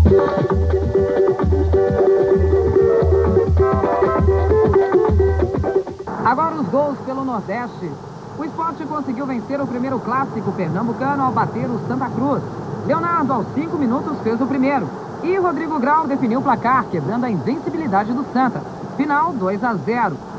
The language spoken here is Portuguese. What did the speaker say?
Agora os gols pelo Nordeste. O Sport conseguiu vencer o primeiro clássico pernambucano ao bater o Santa Cruz. Leonardo, aos 5 minutos, fez o primeiro. E Rodrigo Grau definiu o placar, quebrando a invencibilidade do Santa. Final 2-0.